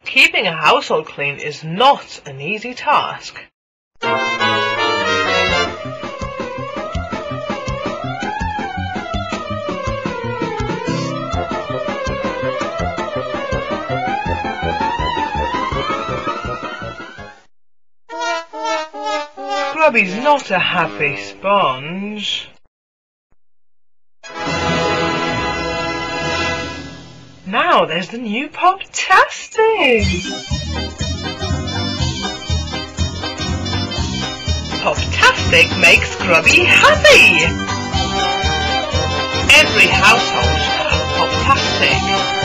Keeping a household clean is not an easy task. Scrubby's not a happy sponge. Now there's the new Poptastic! Poptastic makes Scrubby happy! Every household should have Poptastic.